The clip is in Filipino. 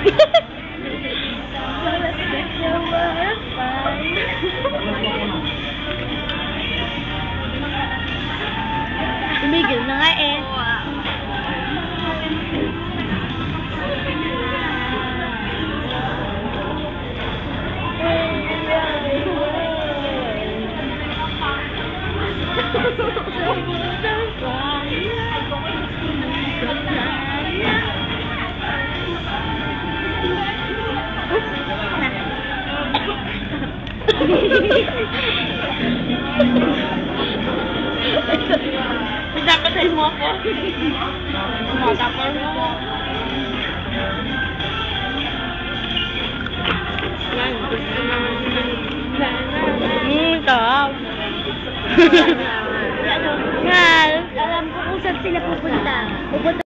Tumigil na nga eh. Pinapatay mo ako. Matapar mo ako. Top. Mahal. Alam ko kung saan sila pupunta.